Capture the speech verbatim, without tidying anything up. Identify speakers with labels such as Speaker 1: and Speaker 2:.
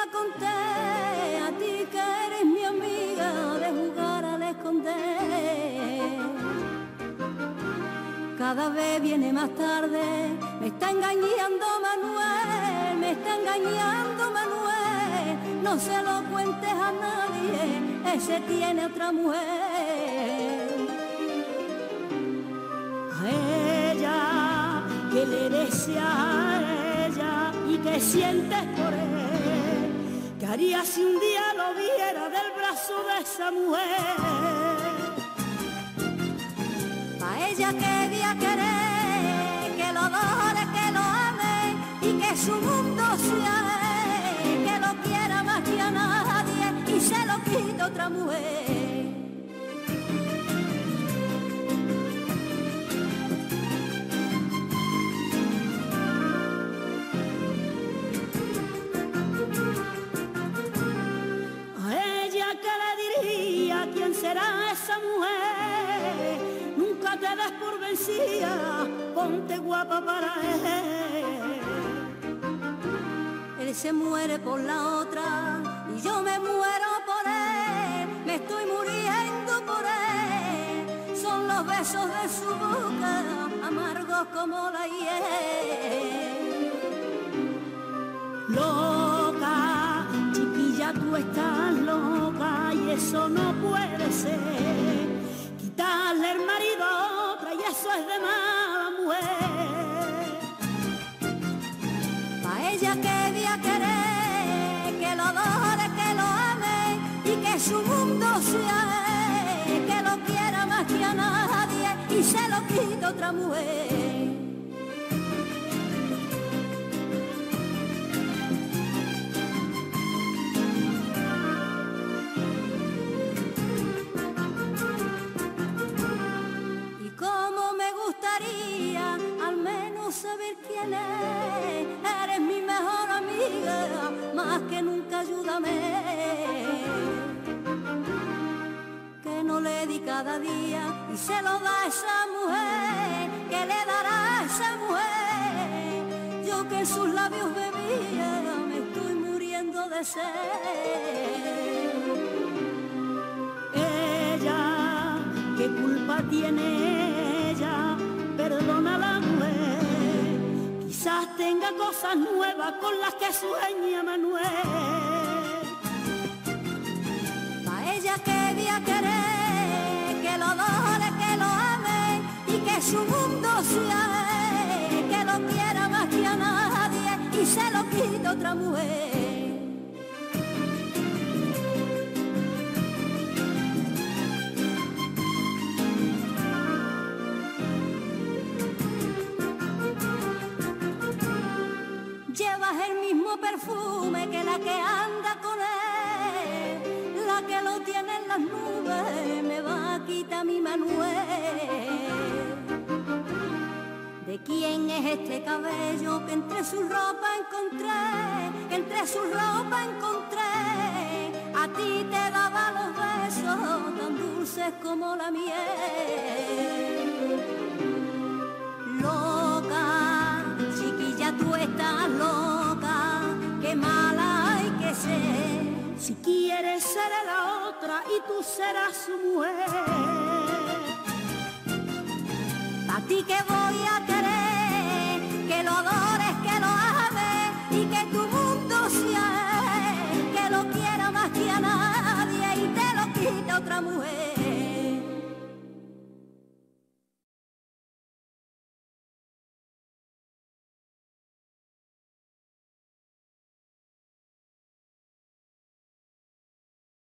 Speaker 1: conté, a ti que eres mi amiga, de jugar al esconder. Cada vez viene más tarde, me está engañando Manuel, me está engañando Manuel. No se lo cuentes a nadie, ese tiene otra mujer. A ella, que le desea a ella y que sientes por él. ¿Qué haría si un día lo viera del brazo de esa mujer? Pa' ella quería querer, que lo adore, que lo ame y que su mundo sea él, que lo quiera más que a nadie y se lo quita otra mujer. ¿Quién será esa mujer? Nunca te des por vencida, ponte guapa para él. Él se muere por la otra y yo me muero por él. Me estoy muriendo por él. Son los besos de su boca, amargos como la hiel. Loca, chiquilla, tú estás loca y eso no puede ser. Quitarle el marido a otra y eso es de mala mujer. Pa' ella quería querer, que lo adore, que lo ame y que su mundo sea él, que lo quiera más que a nadie y se lo quita otra mujer. Al menos saber quién es, eres mi mejor amiga, más que nunca ayúdame. Que no le di cada día y se lo da a esa mujer, que le dará a esa mujer. Yo que en sus labios bebía, me estoy muriendo de sed. Ella, ¿qué culpa tiene ella? Perdona la mujer, quizás tenga cosas nuevas con las que sueña Manuel. Pa' ella quería querer, que lo adore, que lo ame y que su mundo sea él, que lo quiera más que a nadie y se lo quita otra mujer. Llevas el mismo perfume que la que anda con él, la que lo tiene en las nubes, me va a quitar mi Manuel. ¿De quién es este cabello que entre su ropa encontré, que entre su ropa encontré? A ti te daba los besos tan dulces como la miel. Loca, chiquilla, tú estás loca, qué mala hay que ser. Si quieres ser la otra y tú serás su mujer. A ti que voy a querer, que lo adores, que lo ames y que tu mundo sea él, que lo quiera más que a nadie y te lo quita otra mujer.